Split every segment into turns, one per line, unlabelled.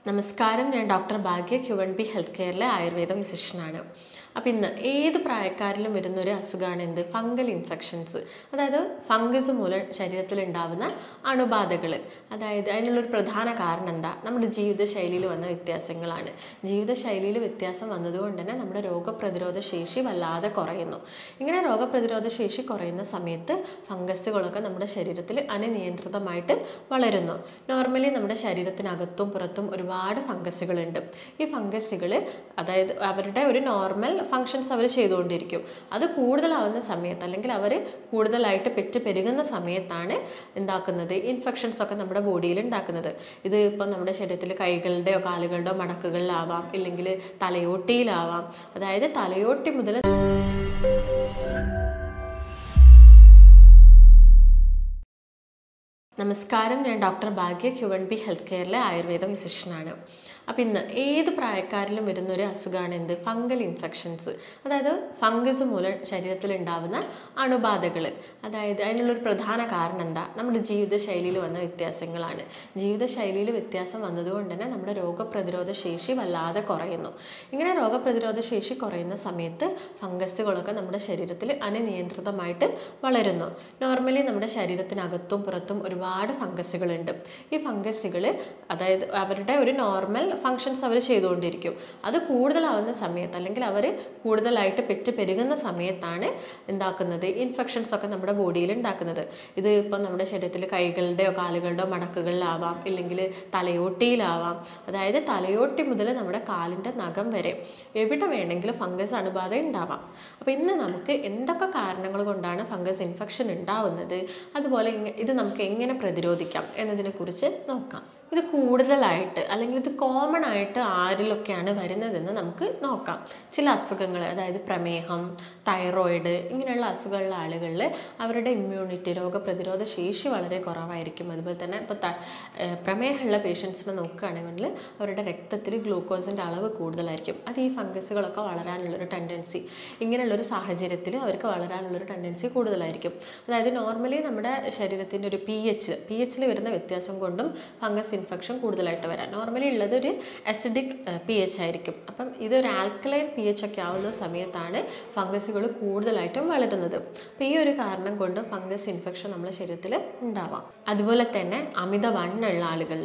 നമസ്കാരം, ഞാൻ ഡോക്ടർ ഭാഗ്യ Q1B health കെയറിലെ Ayurveda ഫിസിഷ്യനാണ്. അപ്പോൾ ഇന്ന് ഏത് പ്രായക്കാരിലും വരുന്ന ഒരു അസുഖമാണ് എന്ത്? Fungal infections. അതായത് ഫംഗസ് മൂലം ശരീരത്തിൽ ഉണ്ടാകുന്ന അണുബാധകൾ. അതായത് അതിനുള്ളൊരു പ്രധാന കാരണം എന്താ? നമ്മുടെ ജീവിതശൈലിയിൽ വന്ന വ്യത്യാസങ്ങളാണ്. ജീവിതശൈലിയിൽ വ്യത്യാസം വന്നതുകൊണ്ട് തന്നെ നമ്മുടെ രോഗപ്രതിരോധ ശേഷി വല്ലാതെ കുറയുന്നു. ഇങ്ങനെ രോഗപ്രതിരോധ ശേഷി കുറയുന്ന സമയത്ത് ഫംഗസുകളൊക്കെ നമ്മുടെ ശരീരത്തിൽ അനിയന്ത്രിതമായിട്ട് വളരുന്നു. നോർമലി നമ്മുടെ ശരീരത്തിനകത്തും പുറത്തും ഒരുപാട് ഫംഗസുകളുണ്ട്. ഈ ഫംഗസുകൾ അതായത് അവരുടെ ഒരു നോർമൽ ഫങ്ഷൻസ് അവർ ചെയ്തുകൊണ്ടിരിക്കും. അത് കൂടുതലാവുന്ന സമയത്ത് അല്ലെങ്കിൽ അവർ കൂടുതലായിട്ട് പെരുകുന്ന സമയത്താണ് ഉണ്ടാക്കുന്നത് ഇൻഫെക്ഷൻസ് ഒക്കെ നമ്മുടെ ബോഡിയിൽ ഉണ്ടാക്കുന്നത്. ഇത് ഇപ്പം നമ്മുടെ ശരീരത്തിൽ കൈകളുടെയോ കാലുകളുടെയോ മടക്കുകളിലാവാം, ഇല്ലെങ്കിൽ തലയോട്ടിയിലാവാം. അതായത് തലയോട്ടി മുതൽ നമസ്കാരം, ഞാൻ ഡോക്ടർ ഭാഗ്യ Q1B ഹെൽത്ത് കെയറിലെ ആയുർവേദ ഫിസിഷ്യനാണ്. അപ്പോൾ ഇന്ന് ഏത് പ്രായക്കാരിലും വരുന്ന ഒരു അസുഖമാണ് എന്ത്? Fungal infections. അതായത് ഫംഗസ് മൂലം ശരീരത്തിൽ ഉണ്ടാകുന്ന അണുബാധകൾ. അതായത് അതിനുള്ളൊരു പ്രധാന കാരണം എന്താ? നമ്മുടെ ജീവിതശൈലിയിൽ വന്ന വ്യത്യാസങ്ങളാണ്. ജീവിതശൈലിയിൽ വ്യത്യാസം വന്നതുകൊണ്ട് തന്നെ നമ്മുടെ രോഗപ്രതിരോധ ശേഷി വല്ലാതെ കുറയുന്നു. ഇങ്ങനെ രോഗപ്രതിരോധ ശേഷി കുറയുന്ന സമയത്ത് ഫംഗസുകളൊക്കെ നമ്മുടെ ശരീരത്തിൽ അനിയന്ത്രിതമായിട്ട് വളരുന്നു. നോർമലി നമ്മുടെ ശരീരത്തിനകത്തും പുറത്തും ഒരുപാട് ഫംഗസുകളുണ്ട്. ഈ ഫംഗസുകൾ അതായത് അവരുടെ ഒരു നോർമൽ ഫങ്ഷൻസ് അവർ ചെയ്തുകൊണ്ടിരിക്കും. അത് കൂടുതലാവുന്ന സമയത്ത് അല്ലെങ്കിൽ അവർ കൂടുതലായിട്ട് പെരുകുന്ന സമയത്താണ് ഉണ്ടാക്കുന്നത് ഇൻഫെക്ഷൻസ് ഒക്കെ നമ്മുടെ ബോഡിയിൽ ഉണ്ടാക്കുന്നത്. ഇത് ഇപ്പം നമ്മുടെ ശരീരത്തിൽ കൈകളുടെയോ കാലുകളുടെയോ മടക്കുകളിലാവാം, ഇല്ലെങ്കിൽ തലയോട്ടിയിലാവാം. അതായത് തലയോട്ടി മുതൽ നമ്മുടെ കാലിൻ്റെ നഖം വരെ എവിടെ വേണമെങ്കിലും ഫംഗസ് അണുബാധ ഉണ്ടാവാം. അപ്പോൾ ഇന്ന് നമുക്ക് എന്തൊക്കെ കാരണങ്ങൾ കൊണ്ടാണ് ഫംഗസ് ഇൻഫെക്ഷൻ ഉണ്ടാവുന്നത്, അതുപോലെ ഇത് നമുക്ക് എങ്ങനെ പ്രതിരോധിക്കാം എന്നതിനെക്കുറിച്ച് നോക്കാം. ഇത് കൂടുതലായിട്ട് അല്ലെങ്കിൽ ഇത് കോമൺ ആയിട്ട് ആരിലൊക്കെയാണ് വരുന്നതെന്ന് നമുക്ക് നോക്കാം. ചില അസുഖങ്ങൾ, അതായത് പ്രമേഹം, തൈറോയിഡ്, ഇങ്ങനെയുള്ള അസുഖമുള്ള ആളുകളിൽ അവരുടെ ഇമ്മ്യൂണിറ്റി രോഗപ്രതിരോധ ശേഷി വളരെ കുറവായിരിക്കും. അതുപോലെ തന്നെ ഇപ്പോൾ പ്രമേഹമുള്ള പേഷ്യൻസിനെ നോക്കുകയാണെങ്കിൽ അവരുടെ രക്തത്തിൽ ഗ്ലൂക്കോസിൻ്റെ അളവ് കൂടുതലായിരിക്കും. അത് ഈ ഫംഗസുകളൊക്കെ വളരാനുള്ളൊരു ടെൻഡൻസി, ഇങ്ങനെയുള്ളൊരു സാഹചര്യത്തിൽ അവർക്ക് വളരാനുള്ളൊരു ടെൻഡൻസി കൂടുതലായിരിക്കും. അതായത് നോർമലി നമ്മുടെ ശരീരത്തിൻ്റെ ഒരു പി എച്ചിൽ വരുന്ന വ്യത്യാസം കൊണ്ടും ഫംഗസ് ഇൻഫെക്ഷൻ കൂടുതലായിട്ട് വരാം. നോർമലി ഉള്ളത് ഒരു അസിഡിക് pH ആയിരിക്കും. അപ്പം ഇതൊരു ആൽക്കലൈൻ pH ഒക്കെ ആവുന്ന സമയത്താണ് ഫംഗസുകൾ കൂടുതലായിട്ടും വളരുന്നത്. അപ്പോൾ ഈ ഒരു കാരണം കൊണ്ട് ഫംഗസ് ഇൻഫെക്ഷൻ നമ്മുടെ ശരീരത്തിൽ ഉണ്ടാവാം. അതുപോലെ തന്നെ അമിതവണ്ണമുള്ള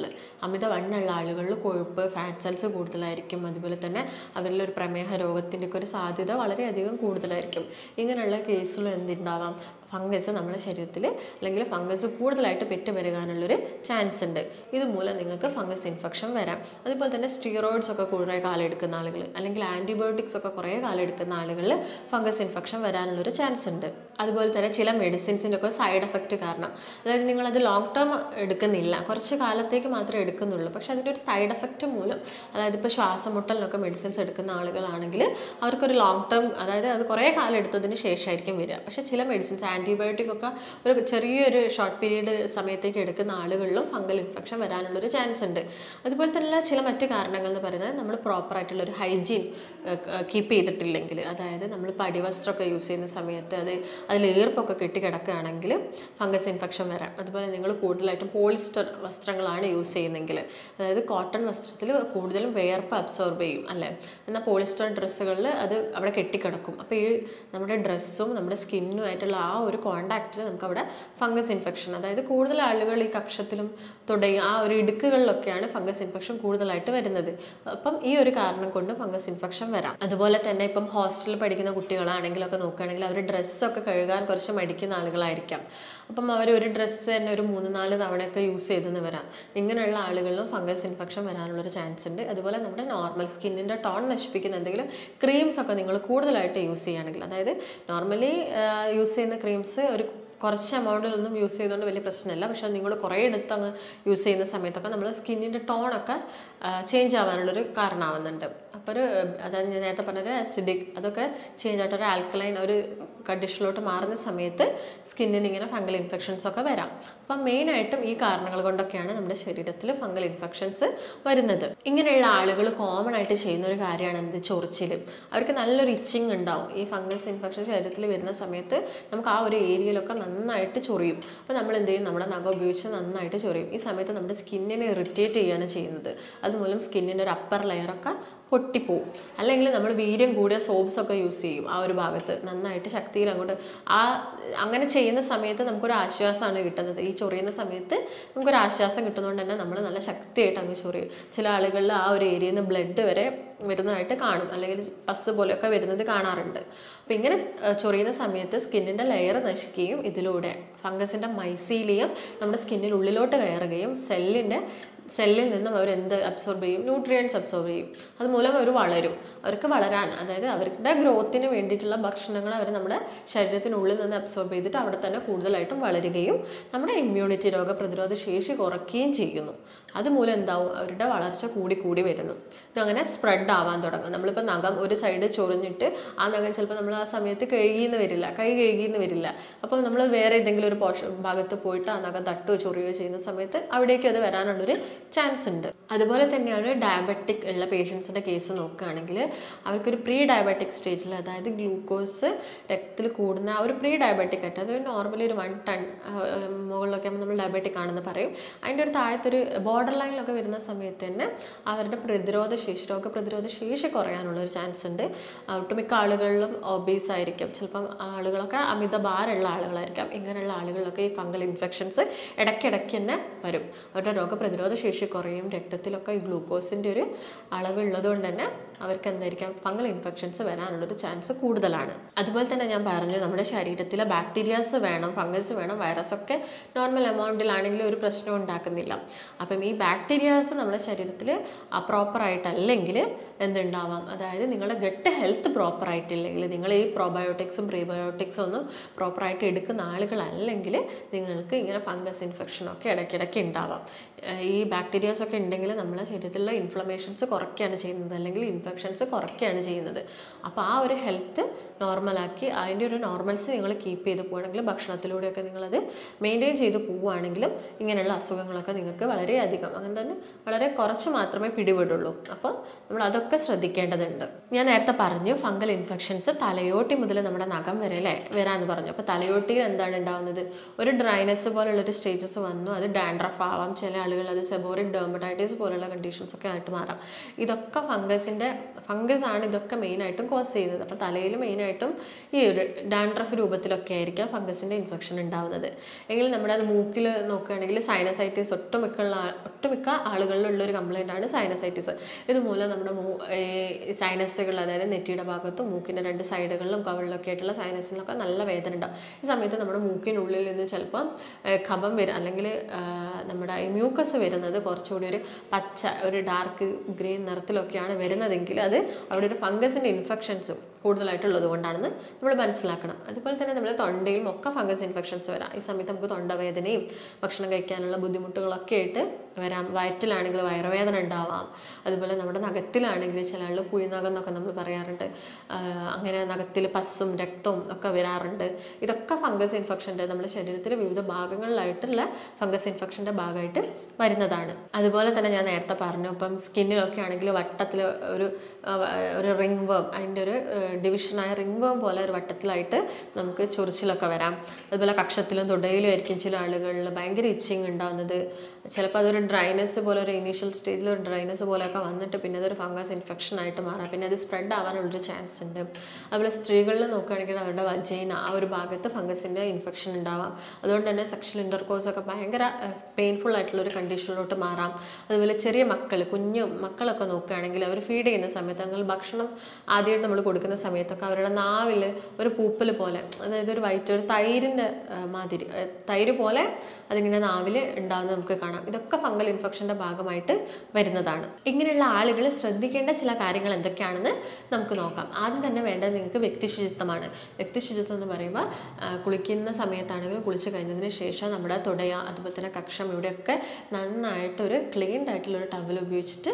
ആളുകളിൽ കൊഴുപ്പ്, ഫാറ്റ് സെൽസ് കൂടുതലായിരിക്കും. അതുപോലെ തന്നെ അവരിലൊരു പ്രമേഹ രോഗത്തിൻ്റെ ഒക്കെ ഒരു സാധ്യത വളരെയധികം കൂടുതലായിരിക്കും. ഇങ്ങനെയുള്ള കേസുകൾ എന്തുണ്ടാവാം? ഫംഗസ് നമ്മുടെ ശരീരത്തിൽ അല്ലെങ്കിൽ ഫംഗസ് കൂടുതലായിട്ട് പെരുകാനുള്ളൊരു ചാൻസ് ഉണ്ട്. ഇതുമൂലം നിങ്ങൾക്ക് ഫംഗസ് ഇൻഫെക്ഷൻ വരാം. അതുപോലെ തന്നെ സ്റ്റിറോയിഡ്സ് ഒക്കെ കുറേ കാലം എടുക്കുന്ന ആളുകൾ അല്ലെങ്കിൽ ആൻറ്റിബയോട്ടിക്സ് ഒക്കെ കുറേ കാലം എടുക്കുന്ന ആളുകളിൽ ഫംഗസ് ഇൻഫെക്ഷൻ വരാനുള്ളൊരു ചാൻസ് ഉണ്ട്. അതുപോലെ തന്നെ ചില മെഡിസിൻസിൻ്റെ ഒക്കെ സൈഡ് എഫക്റ്റ് കാരണം, അതായത് നിങ്ങളത് ലോങ് ടേം എടുക്കുന്നില്ല, കുറച്ച് കാലത്തേക്ക് മാത്രമേ എടുക്കുന്നുള്ളൂ, പക്ഷേ അതിൻ്റെ ഒരു സൈഡ് എഫക്റ്റ് മൂലം, അതായത് ഇപ്പോൾ ശ്വാസമുട്ടലിനൊക്കെ മെഡിസിൻസ് എടുക്കുന്ന ആളുകളാണെങ്കിൽ അവർക്കൊരു ലോങ് ടേം, അതായത് അത് കുറേ കാലം എടുത്തതിന് ശേഷമായിരിക്കും വരിക. പക്ഷേ ചില മെഡിസിൻസ് ആൻറ്റിബയോട്ടിക് ഒക്കെ ഒരു ചെറിയൊരു ഷോർട്ട് പീരീഡ് സമയത്തേക്ക് എടുക്കുന്ന ആളുകളിലും ഫംഗൽ ഇൻഫെക്ഷൻ വരാനുള്ളൊരു ചാൻസ് ഉണ്ട്. അതുപോലെ തന്നെ ചില മറ്റ് കാരണങ്ങൾ എന്ന് പറയുന്നത് നമ്മൾ പ്രോപ്പറായിട്ടുള്ളൊരു ഹൈജീൻ കീപ്പ് ചെയ്തിട്ടില്ലെങ്കിൽ, അതായത് നമ്മളിപ്പോൾ അടിവസ്ത്രമൊക്കെ യൂസ് ചെയ്യുന്ന സമയത്ത് അതിൽ ഈർപ്പൊക്കെ കെട്ടിക്കിടക്കുകയാണെങ്കിൽ ഫംഗസ് ഇൻഫെക്ഷൻ വരാം. അതുപോലെ നിങ്ങൾ കൂടുതലായിട്ടും പോളിസ്റ്റർ വസ്ത്രങ്ങളാണ് യൂസ് ചെയ്യുന്നതെങ്കിൽ, അതായത് കോട്ടൺ വസ്ത്രത്തിൽ കൂടുതലും വിയർപ്പ് അബ്സോർബ് ചെയ്യും അല്ലേ, എന്നാൽ പോളിസ്റ്റർ ഡ്രസ്സുകളിൽ അത് അവിടെ കെട്ടിക്കിടക്കും. അപ്പോൾ ഈ നമ്മുടെ ഡ്രസ്സും നമ്മുടെ സ്കിന്നുമായിട്ടുള്ള ആ ഒരു കോണ്ടാക്റ്റിൽ നമുക്ക് അവിടെ ഫംഗസ് ഇൻഫെക്ഷൻ, അതായത് കൂടുതൽ ആളുകൾ ഈ കക്ഷത്തിലും തുടങ്ങി ആ ഒരു ഇടുക്കുകളിലൊക്കെയാണ് ഫംഗസ് ഇൻഫെക്ഷൻ കൂടുതലായിട്ട് വരുന്നത്. അപ്പം ഈ ഒരു കാരണം കൊണ്ട് ഫംഗസ് ഇൻഫെക്ഷൻ വരാം. അതുപോലെ തന്നെ ഇപ്പം ഹോസ്റ്റലിൽ പഠിക്കുന്ന കുട്ടികളാണെങ്കിലൊക്കെ നോക്കുകയാണെങ്കിൽ അവർ ഡ്രസ്സൊക്കെ കഴുകാൻ കുറച്ച് മടിക്കുന്ന ആളുകളായിരിക്കാം. അപ്പം അവർ ഒരു ഡ്രസ്സ് തന്നെ ഒരു 3-4 തവണയൊക്കെ യൂസ് ചെയ്തെന്ന് വരാം. ഇങ്ങനെയുള്ള ആളുകളിലും ഫംഗസ് ഇൻഫെക്ഷൻ വരാനുള്ളൊരു ചാൻസ് ഉണ്ട്. അതുപോലെ നമ്മുടെ നോർമൽ സ്കിന്നിൻ്റെ ടോൺ നശിപ്പിക്കുന്ന എന്തെങ്കിലും ക്രീംസ് ഒക്കെ നിങ്ങൾ കൂടുതലായിട്ട് യൂസ് ചെയ്യുകയാണെങ്കിൽ, അതായത് നോർമലി യൂസ് ചെയ്യുന്ന ക്രീംസ് ഒരു കുറച്ച് എമൗണ്ടിലൊന്നും യൂസ് ചെയ്തുകൊണ്ട് വലിയ പ്രശ്നമില്ല, പക്ഷേ നിങ്ങൾ കുറേ എടുത്ത് അങ്ങ് യൂസ് ചെയ്യുന്ന സമയത്തൊക്കെ നമ്മൾ സ്കിന്നിൻ്റെ ടോണൊക്കെ ചേഞ്ച് ആവാനുള്ളൊരു കാരണമാവുന്നുണ്ട്. അപ്പോൾ അതായത് ഞാൻ നേരത്തെ പറഞ്ഞൊരു അസിഡിക് അതൊക്കെ ചേഞ്ച് ആയിട്ടൊരു ആൽക്കലൈൻ ഒരു കണ്ടീഷനിലോട്ട് മാറുന്ന സമയത്ത് സ്കിന്നിന് ഇങ്ങനെ ഫംഗൽ ഇൻഫെക്ഷൻസ് ഒക്കെ വരാം. അപ്പം മെയിനായിട്ടും ഈ കാരണങ്ങൾ കൊണ്ടൊക്കെയാണ് നമ്മുടെ ശരീരത്തിൽ ഫംഗൽ ഇൻഫെക്ഷൻസ് വരുന്നത്. ഇങ്ങനെയുള്ള ആളുകൾ കോമൺ ആയിട്ട് ചെയ്യുന്ന ഒരു കാര്യമാണ് എന്ത്? ചൊറിച്ചിൽ. അവർക്ക് നല്ലൊരു ഇച്ചിങ് ഉണ്ടാവും. ഈ ഫംഗസ് ഇൻഫെക്ഷൻ ശരീരത്തിൽ വരുന്ന സമയത്ത് നമുക്ക് ആ ഒരു ഏരിയയിലൊക്കെ നന്നായിട്ട് ചൊറിയും. അപ്പോൾ നമ്മൾ എന്ത് ചെയ്യും, നമ്മുടെ നഖം ഉപയോഗിച്ച് നന്നായിട്ട് ചൊറിയും. ഈ സമയത്ത് നമ്മുടെ സ്കിന്നിനെ ഇറിറ്റേറ്റ് ചെയ്യുകയാണ് ചെയ്യുന്നത്. അതുമൂലം സ്കിന്നിൻ്റെ ഒരു അപ്പർ ലെയറൊക്കെ പൊട്ടിപ്പോവും. അല്ലെങ്കിൽ നമ്മൾ വീര്യം കൂടിയ സോപ്സൊക്കെ യൂസ് ചെയ്യും ആ ഒരു ഭാഗത്ത് നന്നായിട്ട് ശക്തിയിൽ അങ്ങോട്ട്. അങ്ങനെ ചെയ്യുന്ന സമയത്ത് നമുക്കൊരു ആശ്വാസമാണ് കിട്ടുന്നത്. ഈ ചൊറിയുന്ന സമയത്ത് നമുക്കൊരു ആശ്വാസം കിട്ടുന്നതുകൊണ്ട് തന്നെ നമ്മൾ നല്ല ശക്തിയായിട്ട് അങ്ങ് ചൊറിയും. ചില ആളുകളിൽ ആ ഒരു ഏരിയയിൽ നിന്ന് ബ്ലഡ് വരെ വരുന്നതായിട്ട് കാണും, അല്ലെങ്കിൽ പസ് പോലെയൊക്കെ വരുന്നത് കാണാറുണ്ട്. അപ്പോൾ ഇങ്ങനെ ചൊറിയുന്ന സമയത്ത് സ്കിന്നിൻ്റെ ലെയർ നശിക്കുകയും ഇതിലൂടെ ഫംഗസിൻ്റെ മൈസീലിയം നമ്മുടെ സ്കിന്നിൽ ഉള്ളിലോട്ട് കയറുകയും സെല്ലിൽ നിന്നും അവർ എന്ത് അബ്സോർബ് ചെയ്യും, ന്യൂട്രിയൻസ് അബ്സോർബ് ചെയ്യും. അതുമൂലം അവർ വളരും. അവർക്ക് വളരാൻ, അതായത് അവരുടെ ഗ്രോത്തിന് വേണ്ടിയിട്ടുള്ള ഭക്ഷണങ്ങൾ അവർ നമ്മുടെ ശരീരത്തിനുള്ളിൽ നിന്ന് അബ്സോർബ് ചെയ്തിട്ട് അവിടെ തന്നെ കൂടുതലായിട്ടും വളരുകയും നമ്മുടെ ഇമ്മ്യൂണിറ്റി, രോഗപ്രതിരോധ ശേഷി കുറയ്ക്കുകയും ചെയ്യുന്നു. അതുമൂലം എന്താവും, അവരുടെ വളർച്ച കൂടി വരുന്നു. ഇതങ്ങനെ സ്പ്രെഡ് ആവാൻ തുടങ്ങും. നമ്മളിപ്പോൾ നഖം ഒരു സൈഡ് ചൊറിഞ്ഞിട്ട് ആ നഖം ചിലപ്പോൾ നമ്മൾ ആ സമയത്ത് കൈ കഴുകിയെന്ന് വരില്ല. അപ്പോൾ നമ്മൾ വേറെ ഏതെങ്കിലും ഒരു ഭാഗത്ത് പോയിട്ട് ആ നഖം തട്ടുകയോ ചൊറിയുകയോ ചെയ്യുന്ന സമയത്ത് അവിടേക്കും അത് വരാനുള്ളൊരു ചാൻസ് ഉണ്ട്. അതുപോലെ തന്നെയാണ് ഡയബറ്റിക് ഉള്ള പേഷ്യൻസിൻ്റെ കേസ് നോക്കുകയാണെങ്കിൽ അവർക്കൊരു പ്രീ ഡയബറ്റിക് സ്റ്റേജിൽ, അതായത് ഗ്ലൂക്കോസ് രക്തത്തിൽ കൂടുന്ന ആ ഒരു പ്രീ ഡയബറ്റിക് ആയിട്ട്, അത് നോർമലി ഒരു 1 ടൺ മുകളിലൊക്കെ ആകുമ്പോൾ നമ്മൾ ഡയബറ്റിക് ആണെന്ന് പറയും. അതിൻ്റെ ഒരു താഴത്തൊരു ബോർഡർ ലൈനിലൊക്കെ വരുന്ന സമയത്ത് തന്നെ അവരുടെ രോഗപ്രതിരോധ ശേഷി കുറയാനുള്ളൊരു ചാൻസ് ഉണ്ട്. ഒട്ടുമിക്ക ആളുകളിലും ഒബീസ് ആയിരിക്കും, ചിലപ്പം ആളുകളൊക്കെ അമിത ഭാരമുള്ള ആളുകളായിരിക്കാം. ഇങ്ങനെയുള്ള ആളുകളിലൊക്കെ ഈ ഫംഗൽ ഇൻഫെക്ഷൻസ് ഇടയ്ക്കിടയ്ക്ക് തന്നെ വരും. അവരുടെ രോഗപ്രതിരോധ ശേഷി കുറയും. രക്തത്തിലൊക്കെ ഈ ഗ്ലൂക്കോസിൻ്റെ ഒരു അളവുള്ളത് കൊണ്ട് തന്നെ അവർക്ക് എന്തായിരിക്കാം, ഫംഗൽ ഇൻഫെക്ഷൻസ് വരാനുള്ളൊരു ചാൻസ് കൂടുതലാണ്. അതുപോലെ തന്നെ ഞാൻ പറഞ്ഞു, നമ്മുടെ ശരീരത്തിലെ ബാക്ടീരിയാസ് വേണം, ഫംഗസ് വേണം, വൈറസൊക്കെ നോർമൽ എമൗണ്ടിലാണെങ്കിലും ഒരു പ്രശ്നം ഉണ്ടാക്കുന്നില്ല. അപ്പം ഈ ബാക്ടീരിയാസ് നമ്മുടെ ശരീരത്തിൽ പ്രോപ്പറായിട്ടല്ലെങ്കിൽ എന്തുണ്ടാവാം, അതായത് നിങ്ങളുടെ ഗട്ട് ഹെൽത്ത് പ്രോപ്പറായിട്ടില്ലെങ്കിൽ, നിങ്ങൾ ഈ പ്രോബയോട്ടിക്സും പ്രീബയോട്ടിക്സും ഒന്നും പ്രോപ്പറായിട്ട് എടുക്കുന്ന ആളുകളല്ലെങ്കിൽ നിങ്ങൾക്ക് ഇങ്ങനെ ഫംഗസ് ഇൻഫെക്ഷനൊക്കെ ഇടയ്ക്കിടയ്ക്ക് ഉണ്ടാവാം. ഈ ബാക്ടീരിയാസൊക്കെ ഉണ്ടെങ്കിൽ നമ്മുടെ ശരീരത്തിലുള്ള ഇൻഫ്ലമേഷൻസ് കുറയ്ക്കുകയാണ് ചെയ്യുന്നത്, അല്ലെങ്കിൽ ഇൻഫെക്ഷൻസ് കുറയ്ക്കുകയാണ് ചെയ്യുന്നത്. അപ്പോൾ ആ ഒരു ഹെൽത്ത് നോർമലാക്കി അതിൻ്റെ ഒരു നോർമൽസ് നിങ്ങൾ കീപ്പ് ചെയ്ത് പോവുകയാണെങ്കിൽ, ഭക്ഷണത്തിലൂടെയൊക്കെ നിങ്ങളത് മെയിൻറ്റെയിൻ ചെയ്ത് പോവുകയാണെങ്കിലും ഇങ്ങനെയുള്ള അസുഖങ്ങളൊക്കെ നിങ്ങൾക്ക് വളരെയധികം, അങ്ങനെ തന്നെ വളരെ കുറച്ച് മാത്രമേ പിടിപെടുള്ളൂ. അപ്പോൾ നമ്മൾ അതൊക്കെ ശ്രദ്ധിക്കേണ്ടതുണ്ട്. ഞാൻ നേരത്തെ പറഞ്ഞു ഫംഗൽ ഇൻഫെക്ഷൻസ് തലയോട്ടി മുതൽ നമ്മുടെ നഖം വരെ വരാമെന്ന് പറഞ്ഞു. അപ്പോൾ തലയോട്ടിയിൽ എന്താണ് ഉണ്ടാകുന്നത്, ഒരു ഡ്രൈനെസ് പോലുള്ളൊരു സ്റ്റേജസ് വന്നു. അത് ഡാൻഡ്രഫ് ആവാം, ചില ആളുകൾ അത് സെബോറിക് ഡെർമറ്റൈറ്റിസ് പോലുള്ള കണ്ടീഷൻസ് ഒക്കെ ആയിട്ട് മാറാം. ഇതൊക്കെ ഫംഗസ് ആണ് ഇതൊക്കെ മെയിനായിട്ടും കോസ് ചെയ്യുന്നത്. അപ്പോൾ തലയിൽ മെയിനായിട്ടും ഈ ഒരു ഡാൻഡ്രഫ് രൂപത്തിലൊക്കെ ആയിരിക്കാം ഫംഗസിൻ്റെ ഇൻഫെക്ഷൻ ഉണ്ടാവുന്നത്. എങ്കിൽ നമ്മുടെ അത് മൂക്കിൽ നോക്കുകയാണെങ്കിൽ സൈനസൈറ്റിസ് ഒട്ടുമിക്ക ആളുകളിലുള്ളൊരു കംപ്ലൈൻ്റ് ആണ് സൈനസൈറ്റിസ്. ഇതുമൂലം നമ്മുടെ സൈനസുകൾ, അതായത് നെറ്റിയുടെ ഭാഗത്തും മൂക്കിൻ്റെ 2 സൈഡുകളിലും കവിളിലൊക്കെ ആയിട്ടുള്ള സൈനസിലൊക്കെ നല്ല വേദന ഉണ്ടാവും. ഈ സമയത്ത് നമ്മുടെ മൂക്കിനുള്ളിൽ നിന്ന് ചിലപ്പം കഫം വരും, അല്ലെങ്കിൽ നമ്മുടെ മ്യൂക്കസ് വരുന്നത് കുറച്ചുകൂടി ഒരു പച്ച, ഒരു ഡാർക്ക് ഗ്രീൻ നിറത്തിലൊക്കെയാണ് വരുന്നതെങ്കിൽ അത് അവിടെ ഒരു ഫംഗസിൻ്റെ ഇൻഫെക്ഷൻസും കൂടുതലായിട്ടുള്ളത് കൊണ്ടാണെന്ന് നമ്മൾ മനസ്സിലാക്കണം. അതുപോലെ തന്നെ നമ്മുടെ തൊണ്ടയിലും ഒക്കെ ഫംഗസ് ഇൻഫെക്ഷൻസ് വരാം. ഈ സമയത്ത് നമുക്ക് തൊണ്ടവേദനയും ഭക്ഷണം കഴിക്കാനുള്ള ബുദ്ധിമുട്ടുകളൊക്കെ ആയിട്ട് വരാം. വയറ്റിലാണെങ്കിൽ വയറുവേദന ഉണ്ടാവാം. അതുപോലെ നമ്മുടെ നഖത്തിലാണെങ്കിൽ ചില ആളുകൾ പുഴിനഖം എന്നൊക്കെ നമ്മൾ പറയാറുണ്ട്. അങ്ങനെ നഖത്തിൽ പസ്സും രക്തവും ഒക്കെ വരാറുണ്ട്. ഇതൊക്കെ ഫംഗസ് ഇൻഫെക്ഷൻ്റെ, നമ്മുടെ ശരീരത്തിലെ വിവിധ ഭാഗങ്ങളിലായിട്ടുള്ള ഫംഗസ് ഇൻഫെക്ഷൻ്റെ ഭാഗമായിട്ട് വരുന്നതാണ്. അതുപോലെ തന്നെ ഞാൻ നേരത്തെ പറഞ്ഞു, ഇപ്പം സ്കിന്നിലൊക്കെ ആണെങ്കിൽ വട്ടത്തിൽ ഒരു റിംഗ് വേം, അതിൻ്റെ ഒരു ഡിവിഷനായ റിംഗ് വേം പോലെ ഒരു വട്ടത്തിലായിട്ട് നമുക്ക് ചൊറിച്ചിലൊക്കെ വരാം. അതുപോലെ കക്ഷത്തിലും തുടയിലും ആയിരിക്കും ചില ആളുകളിൽ ഭയങ്കര ഇച്ചിങ് ഉണ്ടാകുന്നത്. ചിലപ്പോൾ അതൊരു ഡ്രൈനെസ് പോലെ, ഒരു ഇനീഷ്യൽ സ്റ്റേജിൽ ഒരു ഡ്രൈനെസ് പോലെയൊക്കെ വന്നിട്ട് പിന്നെ അതൊരു ഫംഗസ് ഇൻഫെക്ഷൻ ആയിട്ട് മാറാം. പിന്നെ അത് സ്പ്രെഡ് ആവാനുള്ളൊരു ചാൻസ് ഉണ്ട്. അതുപോലെ സ്ത്രീകളിൽ നോക്കുകയാണെങ്കിൽ അവരുടെ വജൈന ആ ഒരു ഭാഗത്ത് ഫംഗസിൻ്റെ ഇൻഫെക്ഷൻ ഉണ്ടാവാം. അതുകൊണ്ട് തന്നെ സെക്ഷൽ ഇൻ്റർകോഴ്സൊക്കെ ഭയങ്കര പെയിൻഫുൾ ആയിട്ടുള്ളൊരു കണ്ടീഷനിലോട്ട് മാറാം. അതുപോലെ ചെറിയ കുഞ്ഞു മക്കളൊക്കെ നോക്കുകയാണെങ്കിൽ അവർ ഫീഡ് ചെയ്യുന്ന സമയത്ത്, അങ്ങനെ ഭക്ഷണം ആദ്യമായിട്ട് നമ്മൾ കൊടുക്കുന്ന സമയത്തൊക്കെ അവരുടെ നാവിൽ ഒരു പൂപ്പൽ പോലെ, അതായത് ഒരു തൈരിൻ്റെ മാതിരി, തൈര് പോലെ അതിങ്ങനെ നാവിൽ ഉണ്ടാകുന്നത് നമുക്ക് കാണാം. ഇതൊക്കെ ഫംഗൽ ഇൻഫെക്ഷൻ്റെ ഭാഗമായിട്ട് വരുന്നതാണ്. ഇങ്ങനെയുള്ള ആളുകൾ ശ്രദ്ധിക്കേണ്ട ചില കാര്യങ്ങൾ എന്തൊക്കെയാണെന്ന് നമുക്ക് നോക്കാം. ആദ്യം തന്നെ വേണ്ടത് നിങ്ങൾക്ക് വ്യക്തിശുചിത്വമാണ്. വ്യക്തിശുചിത്വം എന്ന് പറയുമ്പോൾ കുളിക്കുന്ന സമയത്താണെങ്കിലും കുളിച്ച് കഴിഞ്ഞതിന് ശേഷം നമ്മുടെ തുടയ, അതുപോലെ തന്നെ കക്ഷം, ഇവിടെയൊക്കെ നന്നായിട്ട് കൃത്യമായിട്ട് ഒരു ക്ലീൻഡ് ആയിട്ടുള്ള ഒരു ടവൽ ഉപയോഗിച്ചിട്ട്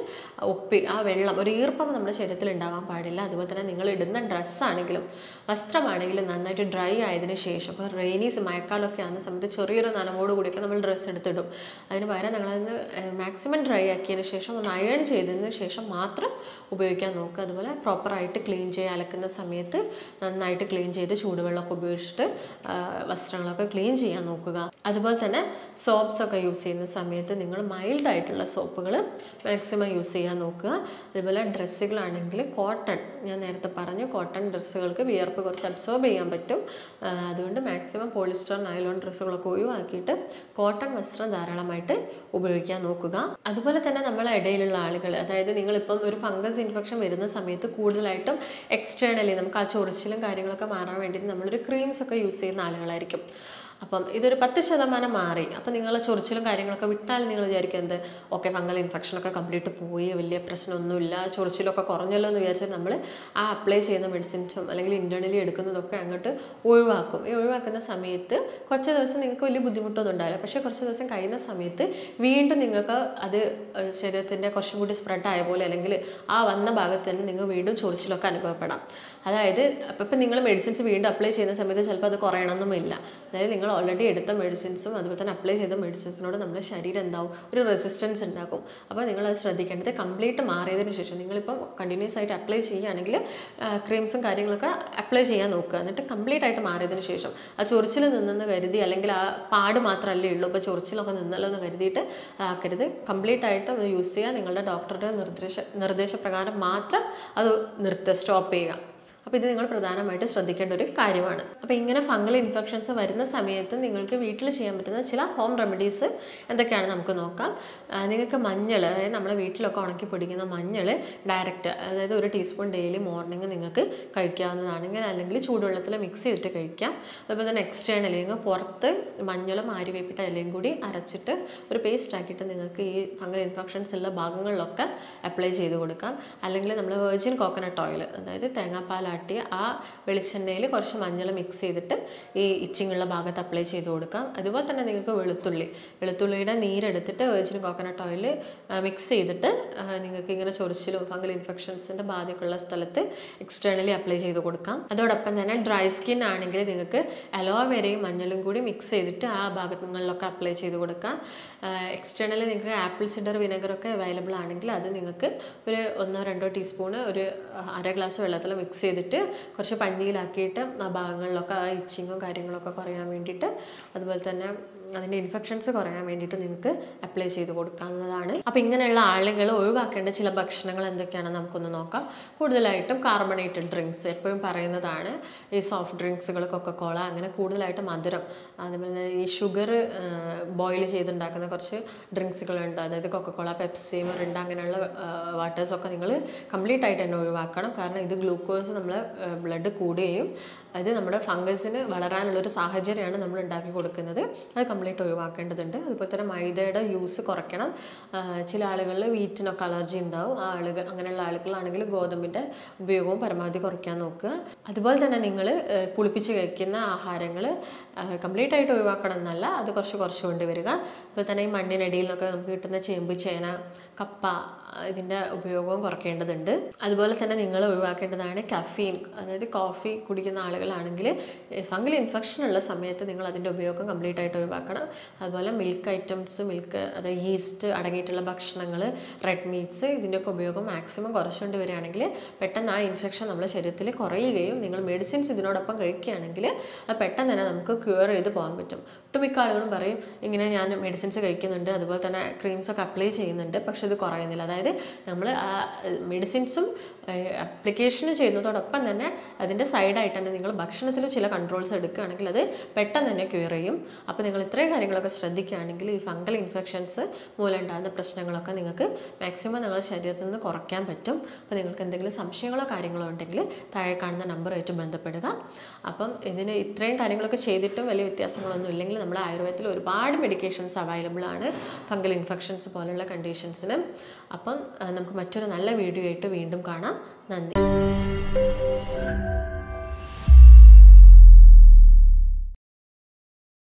ആ വെള്ളം ഒരു ഈർപ്പം നമ്മുടെ ശരീരത്തിൽ ഉണ്ടാവാൻ പാടില്ല. അതുപോലെ തന്നെ നിങ്ങൾ ഇടുന്ന ഡ്രസ്സാണെങ്കിലും വസ്ത്രമാണെങ്കിലും നന്നായിട്ട് ഡ്രൈ ആയതിനു ശേഷം, ഇപ്പോൾ റെയിനീസ് മഴക്കാലമൊക്കെ ആകുന്ന സമയത്ത് ചെറിയൊരു നനവോട് കൂടിയൊക്കെ നമ്മൾ ഡ്രസ്സ് എടുത്തിടും. അതിന് പകരം നിങ്ങളതിന് മാക്സിമം ഡ്രൈ ആക്കിയതിന് ശേഷം ഒന്ന് അയൺ ചെയ്തതിന് ശേഷം മാത്രം ഉപയോഗിക്കാൻ നോക്കുക. അതുപോലെ പ്രോപ്പറായിട്ട് ക്ലീൻ ചെയ്യുക. അലക്കുന്ന സമയത്ത് നന്നായിട്ട് ക്ലീൻ ചെയ്ത് ചൂടുവെള്ളമൊക്കെ ഉപയോഗിച്ചിട്ട് വസ്ത്രങ്ങളൊക്കെ ക്ലീൻ ചെയ്യാൻ നോക്കുക. അതുപോലെ തന്നെ സോപ്സൊക്കെ യൂസ് ചെയ്യുന്ന സമയത്ത് നിങ്ങൾ മൈൽഡായിട്ടുള്ള സോപ്പുകൾ മാക്സിമം യൂസ് ചെയ്യാൻ നോക്കുക. അതുപോലെ ഡ്രസ്സുകളാണെങ്കിൽ കോട്ടൺ, ഞാൻ നേരത്തെ പറഞ്ഞു കോട്ടൺ ഡ്രസ്സുകൾക്ക് വിയർപ്പ് കുറച്ച് അബ്സോർബ് ചെയ്യാൻ പറ്റും. അതുകൊണ്ട് മാക്സിമം പോളിസ്റ്റർ നൈലോൺ ഡ്രസ്സുകളൊക്കെ ഒഴിവാക്കിയിട്ട് കോട്ടൺ വസ്ത്രം ധാരാളമായിട്ട് ഉപയോഗിക്കാൻ നോക്കുക. അതുപോലെ തന്നെ നമ്മളെ ഇടയിലുള്ള ആളുകൾ, അതായത് നിങ്ങളിപ്പം ഒരു ഫംഗസ് ഇൻഫെക്ഷൻ വരുന്ന സമയത്ത് കൂടുതലായിട്ടും എക്സ്റ്റേണലി നമുക്ക് ആ ചൊറിച്ചിലും കാര്യങ്ങളൊക്കെ മാറാൻ വേണ്ടിയിട്ട് നമ്മളൊരു ക്രീംസ് ഒക്കെ യൂസ് ചെയ്യുന്ന ആളുകളായിരിക്കും. അപ്പം ഇതൊരു 10% മാറി. അപ്പം നിങ്ങൾ ചൊറിച്ചിലും കാര്യങ്ങളൊക്കെ വിട്ടാൽ നിങ്ങൾ വിചാരിക്കും എന്ത് ഓക്കെ ഫംഗൽ ഇൻഫെക്ഷനൊക്കെ കംപ്ലീറ്റ് പോയി, വലിയ പ്രശ്നമൊന്നുമില്ല, ചൊറിച്ചിലൊക്കെ കുറഞ്ഞല്ലോ എന്ന് വിചാരിച്ചാൽ നമ്മൾ ആ അപ്ലൈ ചെയ്യുന്ന മെഡിസിൻസും അല്ലെങ്കിൽ ഇൻറ്റേർണലി എടുക്കുന്നതൊക്കെ അങ്ങോട്ട് ഒഴിവാക്കും. ഈ ഒഴിവാക്കുന്ന സമയത്ത് കുറച്ച് ദിവസം നിങ്ങൾക്ക് വലിയ ബുദ്ധിമുട്ടൊന്നും ഉണ്ടാവില്ല. പക്ഷേ കുറച്ച് ദിവസം കഴിയുന്ന സമയത്ത് വീണ്ടും നിങ്ങൾക്ക് അത് ശരീരത്തിൻ്റെ കുറച്ചും കൂടി സ്പ്രെഡ് ആയ പോലെ അല്ലെങ്കിൽ ആ വന്ന ഭാഗത്ത് തന്നെ നിങ്ങൾ വീണ്ടും ചൊറിച്ചിലൊക്കെ അനുഭവപ്പെടാം. അതായത് അപ്പം നിങ്ങൾ മെഡിസിൻസ് വീണ്ടും അപ്ലൈ ചെയ്യുന്ന സമയത്ത് ചിലപ്പോൾ അത് കുറയണമെന്നുമില്ല. അതായത് നിങ്ങൾ ഓൾറെഡി എടുത്ത മെഡിസിൻസും അതുപോലെ തന്നെ അപ്ലൈ ചെയ്ത മെഡിസിൻസിനോട് നമ്മുടെ ശരീരം എന്താവും, ഒരു റെസിസ്റ്റൻസ് ഉണ്ടാക്കും. അപ്പോൾ നിങ്ങളത് ശ്രദ്ധിക്കേണ്ടത് കംപ്ലീറ്റ് മാറിയതിന് ശേഷം നിങ്ങളിപ്പം കണ്ടിന്യൂസ് ആയിട്ട് അപ്ലൈ ചെയ്യുകയാണെങ്കിൽ ക്രീംസും കാര്യങ്ങളൊക്കെ അപ്ലൈ ചെയ്യാൻ നോക്കുക. എന്നിട്ട് കംപ്ലീറ്റ് ആയിട്ട് മാറിയതിന് ശേഷം ആ ചൊറിച്ചിൽ നിന്നെന്ന് കരുതി അല്ലെങ്കിൽ ആ പാട് മാത്രമല്ലേ ഉള്ളൂ, ഇപ്പോൾ ചൊറിച്ചിലൊക്കെ നിന്നല്ലോ എന്ന് കരുതിയിട്ട് ആക്കരുത്. കംപ്ലീറ്റ് ആയിട്ട് അത് യൂസ് ചെയ്യുക. നിങ്ങളുടെ ഡോക്ടറുടെ നിർദ്ദേശപ്രകാരം മാത്രം അത് സ്റ്റോപ്പ് ചെയ്യുക. അപ്പോൾ ഇത് നിങ്ങൾ പ്രധാനമായിട്ട് ശ്രദ്ധിക്കേണ്ട ഒരു കാര്യമാണ്. അപ്പോൾ ഇങ്ങനെ ഫംഗൽ ഇൻഫെക്ഷൻസ് വരുന്ന സമയത്ത് നിങ്ങൾക്ക് വീട്ടിൽ ചെയ്യാൻ പറ്റുന്ന ചില ഹോം റെമഡീസ് എന്തൊക്കെയാണ് നമുക്ക് നോക്കാം. നിങ്ങൾക്ക് മഞ്ഞൾ, അതായത് നമ്മുടെ വീട്ടിലൊക്കെ ഉണക്കി പൊടിക്കുന്ന മഞ്ഞൾ ഡയറക്റ്റ്, അതായത് 1 ടീസ്പൂൺ ഡെയിലി മോർണിംഗ് നിങ്ങൾക്ക് കഴിക്കാവുന്നതാണ്. ഇങ്ങനെ അല്ലെങ്കിൽ ചൂടുവെള്ളത്തിൽ മിക്സ് ചെയ്തിട്ട് കഴിക്കാം. അതുപോലെ തന്നെ എക്സ്റ്റേണലി നിങ്ങൾ പുറത്ത് മഞ്ഞളും ആര്യവേപ്പിട്ട ഇലയും കൂടി അരച്ചിട്ട് ഒരു പേസ്റ്റ് ആക്കിയിട്ട് നിങ്ങൾക്ക് ഈ ഫംഗൽ ഇൻഫെക്ഷൻസ് ഉള്ള ഭാഗങ്ങളിലൊക്കെ അപ്ലൈ ചെയ്ത് കൊടുക്കാം. അല്ലെങ്കിൽ നമ്മൾ വെർജിൻ കോക്കനട്ട് ഓയിൽ, അതായത് തേങ്ങാപ്പാൽ ആ വെളിച്ചെണ്ണയിൽ കുറച്ച് മഞ്ഞൾ മിക്സ് ചെയ്തിട്ട് ഈ ഇച്ചിങ്ങുള്ള ഭാഗത്ത് അപ്ലൈ ചെയ്ത് കൊടുക്കാം. അതുപോലെ തന്നെ നിങ്ങൾക്ക് വെളുത്തുള്ളിയുടെ നീരെടുത്തിട്ട് വെർജിൻ കോക്കനട്ട് ഓയിൽ മിക്സ് ചെയ്തിട്ട് നിങ്ങൾക്ക് ഇങ്ങനെ ചൊറിച്ചിലും ഫംഗൽ ഇൻഫെക്ഷൻസിൻ്റെ ബാധയൊക്കെയുള്ള സ്ഥലത്ത് എക്സ്റ്റേണലി അപ്ലൈ ചെയ്ത് കൊടുക്കാം. അതോടൊപ്പം തന്നെ ഡ്രൈ സ്കിൻ ആണെങ്കിൽ നിങ്ങൾക്ക് അലോവേരയും മഞ്ഞളും കൂടി മിക്സ് ചെയ്തിട്ട് ആ ഭാഗങ്ങളിലൊക്കെ അപ്ലൈ ചെയ്ത് കൊടുക്കാം. എക്സ്റ്റേണലി നിങ്ങൾക്ക് ആപ്പിൾ സിഡർ വിനെഗറൊക്കെ അവൈലബിൾ ആണെങ്കിൽ അത് നിങ്ങൾക്ക് ഒരു 1-2 ടീസ്പൂണ് ഒരു അര ഗ്ലാസ് വെള്ളത്തിൽ മിക്സ് ചെയ്തിട്ട് കുറച്ച് പഞ്ഞിയിലാക്കിയിട്ട് ആ ഭാഗങ്ങളിലൊക്കെ ആ ഇച്ചിങ്ങും കാര്യങ്ങളൊക്കെ കുറയാൻ വേണ്ടിയിട്ട്, അതുപോലെ തന്നെ അതിൻ്റെ ഇൻഫെക്ഷൻസ് കുറയാൻ വേണ്ടിയിട്ട് നിങ്ങൾക്ക് അപ്ലൈ ചെയ്ത് കൊടുക്കാവുന്നതാണ്. അപ്പോൾ ഇങ്ങനെയുള്ള ആളുകൾ ഒഴിവാക്കേണ്ട ചില ഭക്ഷണങ്ങൾ എന്തൊക്കെയാണെന്ന് നമുക്കൊന്ന് നോക്കാം. കൂടുതലായിട്ടും കാർബണേറ്റഡ് ഡ്രിങ്ക്സ് എപ്പോഴും പറയുന്നതാണ്. ഈ സോഫ്റ്റ് ഡ്രിങ്ക്സുകൾ, കൊക്കക്കോള, അങ്ങനെ കൂടുതലായിട്ട് മധുരം, അതുപോലെ ഈ ഷുഗർ ബോയിൽ ചെയ്തുണ്ടാക്കുന്ന കുറച്ച് ഡ്രിങ്ക്സുകളുണ്ട്. അതായത് കൊക്കക്കോള, പെപ്സി, മിറിൻഡ അങ്ങനെയുള്ള വാട്ടേഴ്സൊക്കെ നിങ്ങൾ കംപ്ലീറ്റ് ആയിട്ട് തന്നെ ഒഴിവാക്കണം. കാരണം ഇത് ഗ്ലൂക്കോസ് നമ്മളെ ബ്ലഡ് കൂടുകയും അത് നമ്മുടെ ഫംഗസിന് വളരാനുള്ളൊരു സാഹചര്യമാണ് നമ്മൾ ഉണ്ടാക്കി കൊടുക്കുന്നത്. അത് കംപ്ലീറ്റ് ഒഴിവാക്കേണ്ടതുണ്ട്. അതുപോലെ തന്നെ മൈദയുടെ യൂസ് കുറയ്ക്കണം. ചില ആളുകളിൽ വീറ്റിനൊക്കെ അലർജി ഉണ്ടാവും. അങ്ങനെയുള്ള ആളുകളാണെങ്കിൽ ഗോതമ്പിൻ്റെ ഉപയോഗവും പരമാവധി കുറയ്ക്കാൻ നോക്കുക. അതുപോലെ തന്നെ നിങ്ങൾ പുളിപ്പിച്ച് കഴിക്കുന്ന ആഹാരങ്ങൾ കംപ്ലീറ്റ് ആയിട്ട് ഒഴിവാക്കണം എന്നല്ല, അത് കുറച്ച് കൊണ്ടുവരിക. അതുപോലെ തന്നെ ഈ മണ്ണിനടിയിൽ നിന്നൊക്കെ നമുക്ക് കിട്ടുന്ന ചേമ്പ്, ചേന, കപ്പ, ഇതിൻ്റെ ഉപയോഗവും കുറയ്ക്കേണ്ടതുണ്ട്. അതുപോലെ തന്നെ നിങ്ങൾ ഒഴിവാക്കേണ്ടതാണ് കഫീൻ, അതായത് കോഫി കുടിക്കുന്ന ആളുകളാണെങ്കിൽ ഫംഗൽ ഇൻഫെക്ഷൻ ഉള്ള സമയത്ത് നിങ്ങൾ അതിൻ്റെ ഉപയോഗം കംപ്ലീറ്റ് ആയിട്ട് ഒഴിവാക്കണം. അതുപോലെ മിൽക്ക് ഐറ്റംസ്, അതായത് ഈസ്റ്റ് അടങ്ങിയിട്ടുള്ള ഭക്ഷണങ്ങൾ, റെഡ് മീറ്റ്സ്, ഇതിൻ്റെയൊക്കെ ഉപയോഗം മാക്സിമം കുറച്ചുകൊണ്ട് വരികയാണെങ്കിൽ പെട്ടെന്ന് ആ ഇൻഫെക്ഷൻ നമ്മുടെ ശരീരത്തിൽ കുറയുകയും നിങ്ങൾ മെഡിസിൻസ് ഇതിനോടൊപ്പം കഴിക്കുകയാണെങ്കിൽ അത് പെട്ടെന്ന് തന്നെ നമുക്ക് ക്യൂർ ചെയ്ത് പോകാൻ പറ്റും. ഒട്ടുമിക്ക ആളുകളും പറയും ഇങ്ങനെ ഞാൻ മെഡിസിൻസ് കഴിക്കുന്നുണ്ട്, അതുപോലെ തന്നെ ക്രീംസൊക്കെ അപ്ലൈ ചെയ്യുന്നുണ്ട്, പക്ഷെ ഇത് കുറയുന്നില്ല. അതായത് നമ്മൾ ആ മെഡിസിൻസും അപ്ലിക്കേഷൻ ചെയ്യുന്നതോടൊപ്പം തന്നെ അതിൻ്റെ സൈഡായിട്ട് തന്നെ നിങ്ങൾ ഭക്ഷണത്തിലും ചില കൺട്രോൾസ് എടുക്കുകയാണെങ്കിൽ അത് പെട്ടെന്ന് തന്നെ ക്യൂർ ചെയ്യും. അപ്പോൾ നിങ്ങൾ ഇത്രയും കാര്യങ്ങളൊക്കെ ശ്രദ്ധിക്കുകയാണെങ്കിൽ ഈ ഫംഗൽ ഇൻഫെക്ഷൻസ് മൂലം ഉണ്ടാകുന്ന പ്രശ്നങ്ങളൊക്കെ നിങ്ങൾക്ക് മാക്സിമം നിങ്ങളുടെ ശരീരത്തിൽ നിന്ന് കുറയ്ക്കാൻ പറ്റും. അപ്പോൾ നിങ്ങൾക്ക് എന്തെങ്കിലും സംശയങ്ങളോ കാര്യങ്ങളോ ഉണ്ടെങ്കിൽ താഴെ കാണുന്ന നമ്പറുമായിട്ട് ബന്ധപ്പെടുക. അപ്പം ഇതിന് ഇത്രയും കാര്യങ്ങളൊക്കെ ചെയ്തിട്ടും വലിയ വ്യത്യാസങ്ങളൊന്നും ഇല്ലെങ്കിൽ നമ്മുടെ ആയുർവേദത്തിൽ ഒരുപാട് മെഡിക്കേഷൻസ് അവൈലബിൾ ആണ് ഫംഗൽ ഇൻഫെക്ഷൻസ് പോലുള്ള കണ്ടീഷൻസിന്. അപ്പം നമുക്ക് മറ്റൊരു നല്ല വീഡിയോ ആയിട്ട് വീണ്ടും കാണാം. നന്ദി.